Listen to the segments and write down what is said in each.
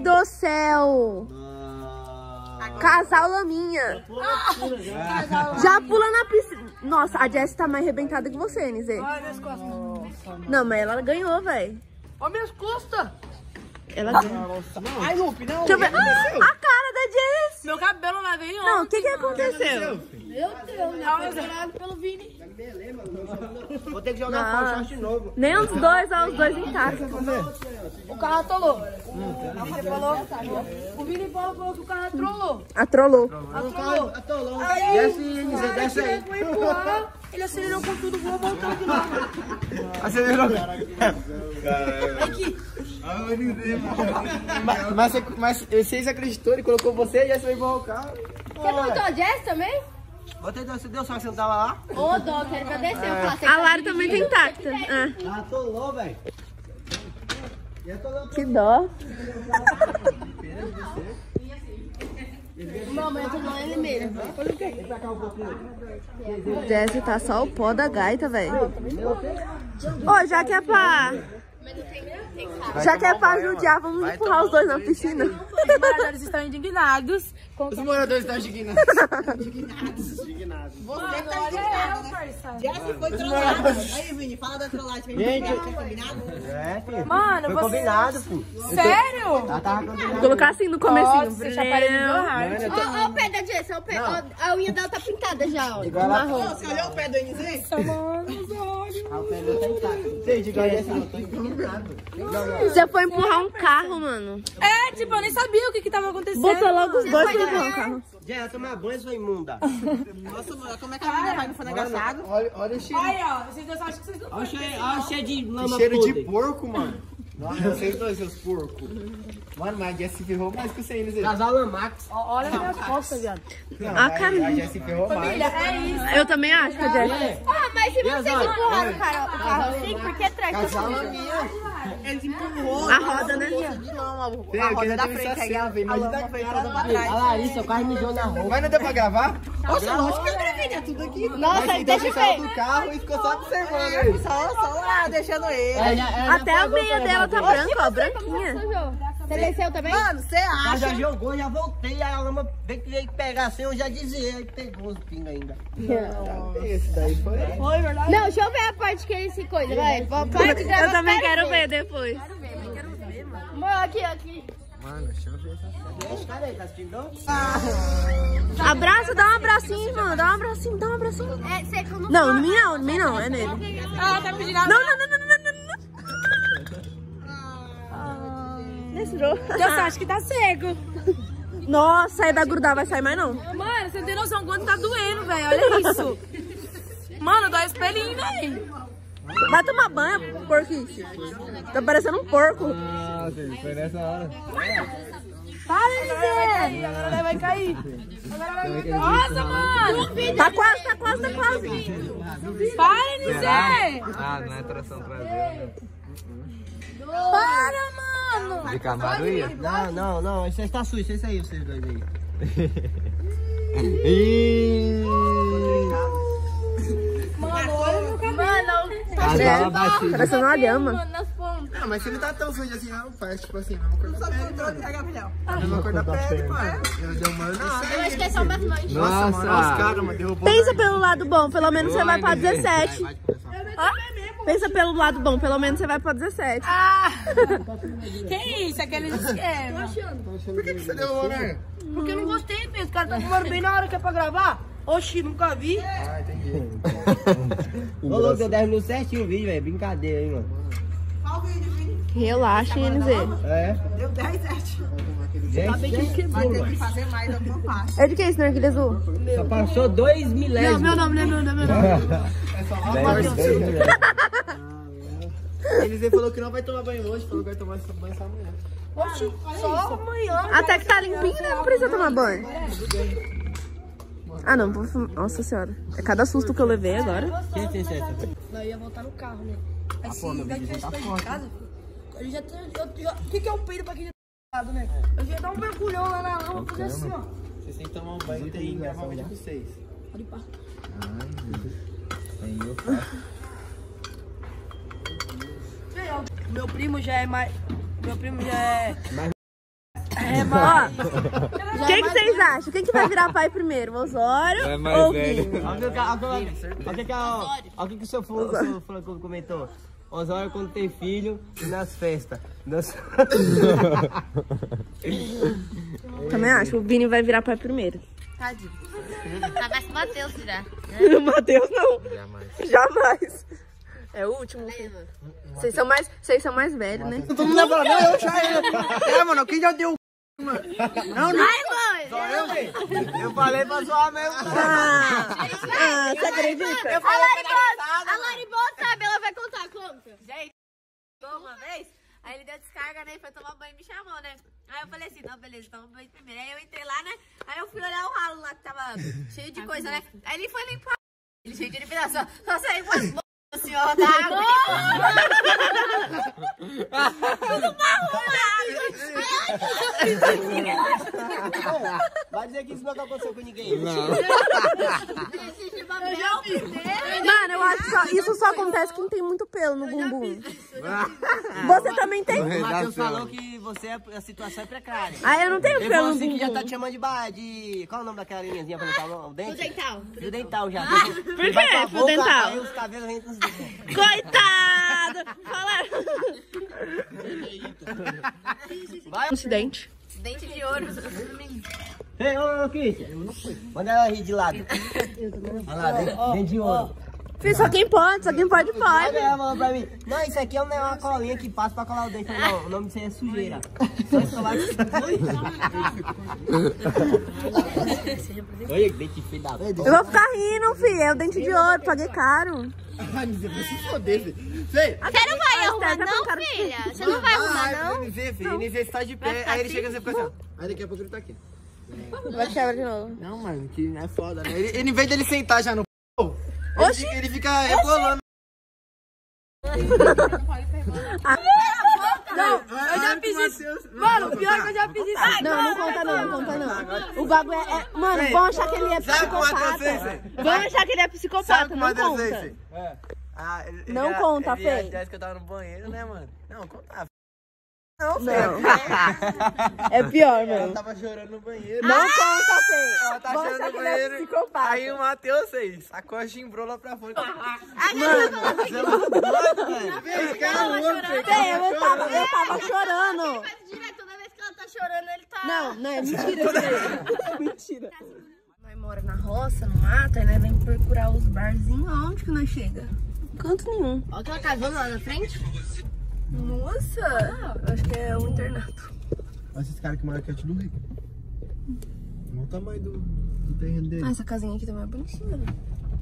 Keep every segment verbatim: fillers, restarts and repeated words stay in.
do céu! Ah, Casal Laminha! ah, Já pula na piscina! Nossa, a Jessie tá mais arrebentada que você, N Z. Ai, minhas costas. Não, mas ela ganhou, velho. Olha minhas costas. Ela ganhou. Ai, Lupe, não. Deixa eu ver. Ah, a cara da Jessie! Meu cabelo lá veio ontem. Não, o que que aconteceu? Meu Deus, né? Tava zerado pelo Vini. vou ter que jogar um short novo. Nem os dois, ó, os dois em casa. O carro atolou. O Vini falou. O Vini falou que o carro atrolou. Atrolou. Atrolou. Atolou. Aí, Desce, N Z, desce aí. foi empurrar, ele acelerou com tudo, vou voltar de novo. Acelerou. Aqui. Mas, mas, você- mas vocês acreditou, ele colocou você e já foi empurrar o carro. Você botou a Jess também? Você deu, você deu sorte, você não tava lá? Ô, Doc, ele tá descendo. A Lara também tá intacta. Ah, Atolou, velho. E atolou. que dó. Mamãe, eu tô falando ele mesmo. Jessie tá só o pó da gaita, velho. Ô, já que é pra... Já que é pra judiar, vamos empurrar os dois na piscina. Os moradores estão indignados. Os moradores estão indignados. Indignados. Você tá indignado, né, parça? Jesse foi trollada. Aí, Vini, fala da trollagem que a gente Gente, tinha combinado. é, filho. Mano, Foi você... combinado, pô. Sério? Ela tava combinado. Vou colocar assim no comecinho. Nossa, já parei de jorrar. Mano, eu tô- Ó, ó o pé da Jess, ó o pé. Ó, a unha dela tá pintada já, ó. Igual ela- Marrom. Você olhou o pé do N Z? Mano, os olhos. Ah, o pé dele tá intacto. Gente, igual esse, eu tô indignado. Não, não. Você foi empurrar um carro, mano. É, tipo, eu nem sabia o que que tava acontecendo. Botou logo os dois pra empurrar um carro. Já ia tomar banho, sua imunda. Nossa, mano, como é que a menina vai no fone engraçado? Olha, olha o cheiro. Aí, ó, vocês dois acham que vocês não Olha o podem cheiro, pensar. olha o cheiro de lama Cheiro de podre. porco, mano. Nossa, vocês dois, seus porcos. Mano, mas a Jess se ferrou mais que você, N Z. Casal Lamax. Ó, olha minhas costas, viado. Não, A mas caminha. a Jess se ferrou mais. Família, é isso. Eu também acho que a Jessie... Ah, mas se vocês olha, empurraram o carro, o carro assim, por que atrás tá Casal sujo? Laminha. Eles empurrou. A roda, né? De lama, Tem, a eu roda queria da ter visto frente, a aí cena, a, velho. a Imagina lama a foi cara toda da pra trás. A Larissa, eu quase mijou na roupa. Mas não deu pra gravar? Nossa, lógico que eu gravei, né? Tudo aqui. Nossa, Então deixa você eu saiu ver. do carro e ficou só observando É, ele. só, só lá, deixando ele. Ela já- ela já Até a pagou meia pra dela tá levar. branca, ó, branquinha. Você desceu também? Mano, você Ela acha? já jogou, já voltei, aí a lama veio que veio pegar assim, eu já dizia, aí pegou os pingos ainda. Esse daí foi. Foi, verdade? Não, deixa eu ver a parte que ele se coisa, vai. Para de gravar. Eu também quero ver depois. Mano, aqui, aqui. Mano, deixa eu ver essa Deixa, cara aí, tá assistindo? Abraça, dá um abracinho, irmão. Dá um abracinho, dá um abracinho. É, você quando Não, em mim não, em mim não, é nele. Ah, tá pedindo a... Não, não, não, não, não, não, não. Deixou. Porque você acha que tá cego. Nossa, aí vai grudar, vai sair mais não. Mano, você não tem noção quanto tá doendo, velho. Olha isso. Mano, dói espelhinho, velho. Vai tomar banho, porquice. Tá parecendo um porco. Ah, filho, foi nessa hora. Para, Zé. Agora vai cair. Agora vai cair. Nossa, mano. Tá quase, tá quase, tá quase. Para, Zé. Ah, não é tração traseira. Para, mano. De camaroia? Não, não, não, esse aí tá sujo, esse aí, vocês dois aí. Mano, olha meu cabelo. Mano, É, parecendo uma lhama. mano, nas pontas. Ah, mas se não tá tão sujo assim, não faz, tipo assim, a mesma cor da pele, mano. Pega, Gabriel. A mesma cor da pele, mano. Eu dei uma... Eu acho que é só umas manchas. Nossa, mano, olha os caras, mano, derrubou. Pensa pelo lado bom, pelo menos você vai pra dezessete. Pensa pelo lado bom, pelo menos você vai pra dezessete. Ah. Que isso? Aqueles esquemas. Por que que você derrubou, né? Porque eu não gostei mesmo. Os caras estão fumando bem na hora que é pra gravar. Oxi, nunca vi. Ah, entendi. Ô, louco, deu dez minutos certinho o vídeo, velho. Brincadeira, hein, mano. Qual o vídeo, Vini? Relaxa, N Z. É. Deu dez, sete. Gente, Vai ter que fazer mais alguma parte. É de que esse narguilha azul? só passou dois milésimos. Meu nome, meu nome, meu nome. Dez, dez milésimos. Ele falou que não vai tomar banho hoje, falou que vai tomar banho só amanhã. Oxi, só amanhã. Até que tá limpinho, né? Não precisa tomar banho. Ah, não. Vou fumar. Nossa senhora. É cada susto que eu levei agora. Quem tem certeza? Nós ia voltar no carro, né? Aí se daqui tivesse pra de casa, ele já tem. O que, que é um peido pra quem já tá ligado, né? Eu ia dar um mergulhão lá na lama, fazer assim, ó. Vocês têm que tomar um banho e gravar um vídeo com vocês. Pode ir pra. Aí eu faço. Meu primo já é mais. Meu primo já é. Ó, quem que vocês acham? Quem que vai virar pai primeiro? O Osório É mais ou o velho. Vini? Olha o que- olha o que- olha o que- olha o que que o seu fulano comentou. Osório quando tem filho e nas festas. Nas... Também acho, o Vini vai virar pai primeiro. Tadinho. Tá mais que o Matheus já. O Matheus não. Jamais. Jamais. É o último. filho. Vocês são mais, vocês são mais velhos, né? Todo mundo falando, não, eu já era. É, mano, quem já deu o mano? Não, não. Ai, mãe! Só eu, velho. Eu falei pra zoar mesmo. Ah, ah, você acredita? A Laribosa, a Laribosa sabe, ela vai contar, conta. Gente, uma vez, aí ele deu descarga, né? Foi tomar banho e me chamou, né? Aí eu falei assim, não, beleza, toma banho primeiro. Aí eu entrei lá, né? Aí eu fui olhar o ralo lá que tava cheio de coisa, né? Aí ele foi limpar. Ele cheio de liberação. Só saiu umas b****, o senhor da água. Tudo marrom lá. Vai dizer que isso nunca aconteceu com ninguém. Não. Mano, eu acho que só- isso só acontece quem tem muito pelo no bumbum. Você também tem? O Matheus falou que você, é- a situação é precária. Ah, eu não tenho Ele pelo falou no assim que já tá bumbum. te chamando de, ba- de... Qual é o nome daquela linhazinha pra limpar o dente? O dental. Fio dental já. Por quê, fio dental? Aí os cabelos entram nos dentes. Coitado! Falaram. Vai. Incidente. Dente de ouro. Ei, ô, ô, Christian. Manda ela rir de lado. Olha lá, dente, dente de ouro. Filho, só quem pode, só quem pode, Aí pode. ela falou pra mim, não, isso aqui é uma colinha que passa pra colar o dente. Eu falei, não, o nome disso aí é sujeira. Só escovar isso. Olha que dente feio da puta. Eu vou ficar rindo, filho. É o dente de ouro, paguei caro. Ai, você vai se foder, filho. Sei. Você não vai Ah, arrumar tá não, com cara de- filha? Você não vai arrumar Ai, não? N Z, filho. N Z está de pé. Aí ele chega e você fica assim, ó. Aí daqui a pouco ele tá aqui. Vai quebrar de novo. Não, mano, que é foda, né? Ele, ele, em vez dele sentar já no p, ele, Oxi. fica- ele fica rebolando. Não, eu já fiz isso. Mano, pior que eu já fiz isso. Não, não conta não, não conta não. O bagulho é... é- Mano, vão achar que ele é Sabe como psicopata. Matheus fez, Fê? Vão achar que ele é psicopata, Sabe como não Matheus conta. fez, Fê? Ah, ele- Não ele- conta, ele- Fê. ele acha que eu tava no banheiro, né, mano? Não, conta. Não, Fê. Não. É pior, Ela mano. tava chorando no banheiro. Não conta, Fê. Ela tá Vão chorando achar no que ele é banheiro. psicopata. Aí o Matheus fez. Sacou a chimbrou lá pra fora. Mano, Você é muito doido, velho. Fê, cara, louco, Fê. Fê, eu tava, eu tava chorando. Mas direto, toda vez que ela tá chorando, ele tá... Não, não, é mentira. Fê. Mentira. Nós mora na roça, no mato, aí nós vem procurar os barzinhos. Onde que nós chega? Canto nenhum. Olha aquela casona lá na frente. Nossa, acho que é um internato. Olha esses caras que moram aqui é tudo rico. Olha o tamanho do, do terreno dele. Ah, essa casinha aqui também é bonitinha, né?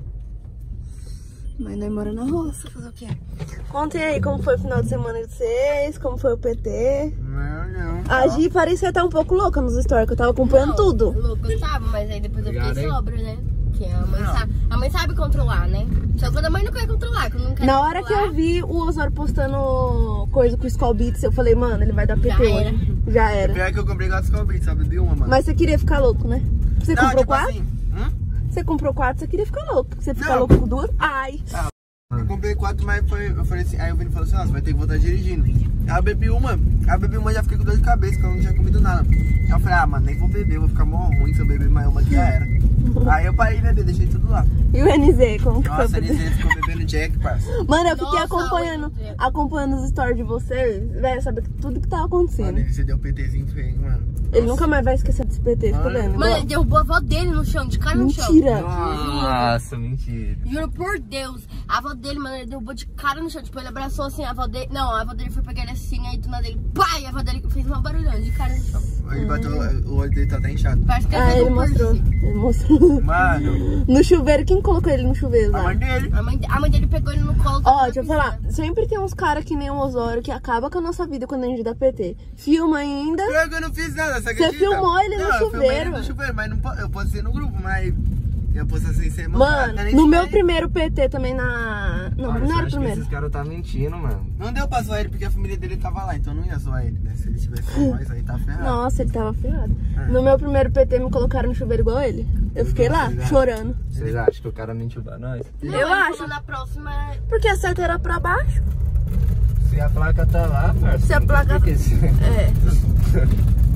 Mas nós mora na roça, fazer o quê? Contem aí como foi o final de semana de vocês, como foi o P T. Não, não. A Gi parecia estar um pouco louca nos stories, que eu tava acompanhando tudo. Louco, eu tava, mas aí depois eu Obrigado, fiquei hein? sobra, né? Porque a mãe, sabe, a mãe sabe controlar, né? Só quando a mãe não quer controlar, quando não quer Na hora que controlar, eu vi o Osório postando coisa com o Skull Beats, eu falei, mano, ele vai dar P T Já hoje. era. Já era. Pior que eu comprei quatro Skull sabe? De uma, mano. Mas você queria ficar louco, né? Você Não, comprou tipo quatro? assim, hum? Você comprou quatro, você queria ficar louco. Você fica Não. louco com duas? Ai. Eu comprei quatro, mas foi, eu falei assim, aí o Vini falou assim, nossa, vai ter que voltar dirigindo. Aí eu bebi uma, aí eu bebi uma e já fiquei com dor de cabeça, porque eu não tinha comido nada. Aí eu falei, ah, mano, nem vou beber, vou ficar mó ruim se eu beber mais uma que já era. Aí eu parei de beber, deixei tudo lá. E o N Z, como que Nossa, foi? ele Pra... ele ficou bebendo Jack, parça. Mano, eu fiquei Nossa, acompanhando, o N Z. acompanhando os stories de vocês, velho, sabe tudo que tava acontecendo. Mano, ele você deu um PTzinho feio, mano. Ele nunca mais vai esquecer desse P T, fica Mano. vendo? Mano, ele derrubou a avó dele no chão, de cara no chão. Mentira. Nossa, mentira. Juro por Deus. A avó dele, mano, ele derrubou de cara no chão. Tipo, ele abraçou assim, a avó dele... Não, a avó dele foi pegar ele assim, aí do nada ele... Pai! A avó dele fez uma barulhão de cara no chão. Ele bateu, o olho dele tá até inchado. Parece que ele Ah, pegou ele um mostrou. piercing. Ele mostrou. Mano, No chuveiro, quem colocou ele no chuveiro a lá? mãe dele. A mãe, a mãe dele pegou ele no colo. Ó, deixa eu falar, sempre tem uns caras que nem o Osório que acaba com a nossa vida quando a gente dá P T. Filma ainda. Pior que eu não fiz nada, você Você acredita? filmou ele no não, eu filmei ele chuveiro. no chuveiro, mas não, po- eu postei no grupo, mas eu postei sem ser mandado, Mano, nem no sei. meu primeiro P T também na... Não, não era o primeiro. caras tá mentindo, mano. Não deu pra zoar ele porque a família dele tava lá, então não ia zoar ele, né? Se ele tivesse com nós, aí tá ferrado. Nossa, ele tava ferrado. No meu primeiro P T me colocaram no chuveiro igual ele. Eu fiquei lá, chorando. Vocês acham que o cara mentiu pra nós? Não, Eu ele acho. falou na próxima... Porque a seta era pra baixo. Se a placa tá lá, parça. Se a não placa- tem por que ser. É.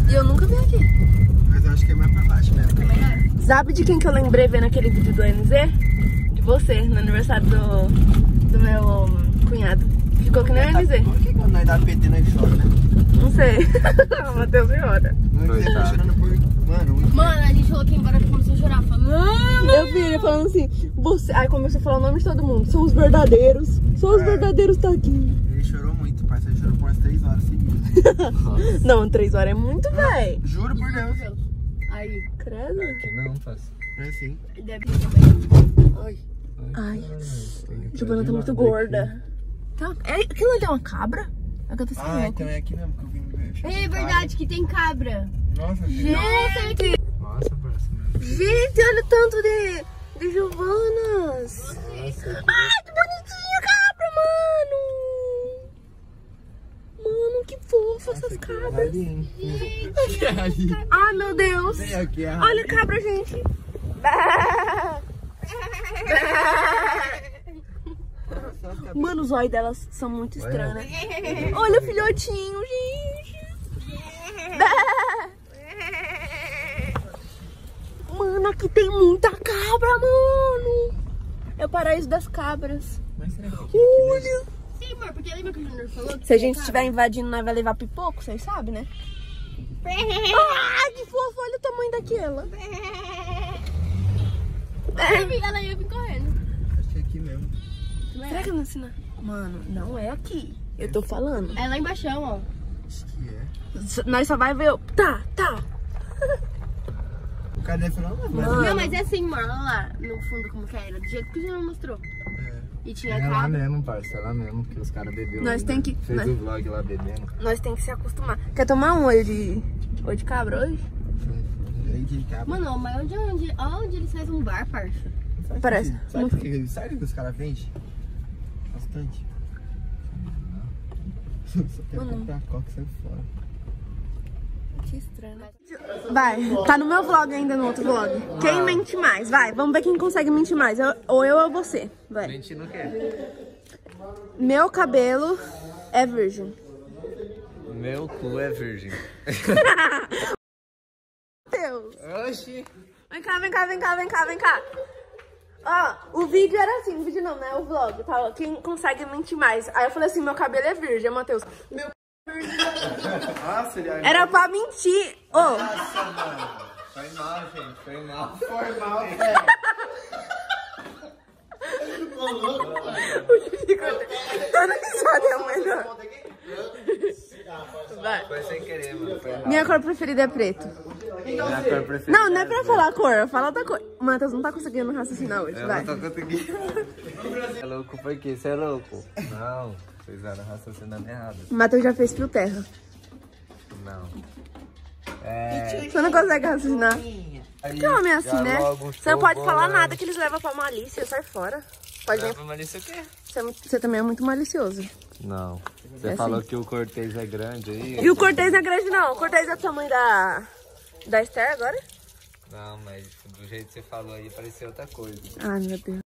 E eu nunca vim aqui. Mas eu acho que é mais pra baixo mesmo. Sabe de quem que eu lembrei vendo aquele vídeo do N Z? De você, no aniversário do, do meu cunhado. Ficou que nem o N Z. Por que quando nós dá P T nós chora, né? Não sei. O Matheus chora. Nós tá chorando por... Mano, muito... Mano, a gente falou que embora ele começou a chorar. Falando, não, Eu vi ele falando assim, você... Aí começou a falar o nome de todo mundo. São os verdadeiros. Só os É. verdadeiros tá aqui. Ele chorou muito, parceiro. Ele chorou por umas três horas seguidas. Não, três horas é muito, véi. Juro por Deus. Aí, Credo. Aqui não, parça. É assim. deve Ai. Ai, Giovana tá muito gorda. Tá? É, aquilo ali é uma cabra? É que eu tô sem Ah, louco. então é aqui mesmo que eu vim ver. É verdade que tem cabra. Nossa, Gente, Nossa, parça. gente, olha o tanto de, de Giovanas. Ai, que bonitinha cabra, mano. Mano, que fofa essas cabras. Ai, meu Deus. Vem aqui, a Olha a cabra, gente. Bé. Mano, os olhos delas são muito estranhos, né? Olha o filhotinho, gente. Bé. Mano, aqui tem muita cabra, mano. É o paraíso das cabras. Mas será que Olha. Sim, amor, porque lembra que o Junior falou? Se a gente estiver invadindo, nós vai levar pipoco, vocês sabem, né? Ah, que fofo, olha o tamanho daquela. Ela ia vir correndo. acho que é aqui mesmo. Será que não ensina? Mano, não é aqui. Eu tô falando. É lá embaixo, ó. Acho que é. S- Nós só vai ver o... Tá, tá. O cara deve falar, não, mas... Mano. Não, mas é assim, amor. Olha lá no fundo como que era. Do jeito que o Junior mostrou. E tinha É lá cabra. mesmo, parça. É lá mesmo que os caras beberam. Nós ainda. tem que- Fez nós- o vlog lá bebendo. Nós tem que se acostumar. Quer tomar um olho de... Olho de cabra hoje? Leite de cabra. Mano, mas onde, onde, onde eles fazem um bar, parça? Sabe parece que- Sabe o que, sabe que os caras vendem? Bastante. Só quero comprar coca e sair fora. Que estranho. Vai, tá no meu vlog ainda, no outro vlog. Quem mente mais? Vai, vamos ver quem consegue mentir mais. Eu- ou eu ou você. Vai. Mentindo o quê? Meu cabelo é virgem. Meu cu é virgem. Deus. Oxi. Vem cá, vem cá, vem cá, vem cá, vem cá. Ó, o vídeo era assim, o vídeo não, né? O vlog, tá? Quem consegue mentir mais? Aí eu falei assim, meu cabelo é virgem, Matheus. Meu Nossa, ele era pra mentir. Ô, Nossa, mano. Foi mal, gente. Foi mal. foi mal, velho. toda risada é melhor. Vai. Foi sem querer, mano. Foi mal. Minha cor preferida é preto. Minha cor preferida. Não, não é pra falar cor, fala outra cor. Matheus não tá conseguindo raciocinar hoje, Eu vai. não tô conseguindo. É louco por quê? Você é louco? Não. Vocês eram raciocinando errado. Matheus já fez fio terra. Não. É. Você não consegue raciocinar. Que homem é assim, Já né? logo Você não pode estou falar bolando. nada que eles levam pra malícia, sai fora. Pode nem... Leva malícia o quê? você, é muito- você também é muito malicioso. Não. Você É falou sim. que o Cortez é grande aí? E o Cortez não é grande, não. O Cortez é do tamanho da, da Esther agora? Não, mas do jeito que você falou aí parecia outra coisa. Ai, meu Deus.